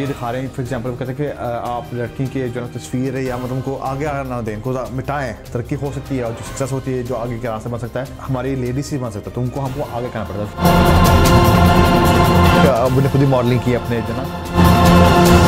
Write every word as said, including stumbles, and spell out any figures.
ये दिखा रहे हैं फॉर एग्जांपल कहते हैं कि आप लड़की की जो है तस्वीर है या मतलब उनको आगे आगे ना दें, उनको मिटाएं, तरक्की हो सकती है और जो सक्सेस होती है, जो आगे के रास्ते बन सकता है, हमारी लेडीज ही बन सकता है, तो उनको हमको आगे करना पड़ता है। अब उन्हें खुद ही मॉडलिंग की अपने जो ना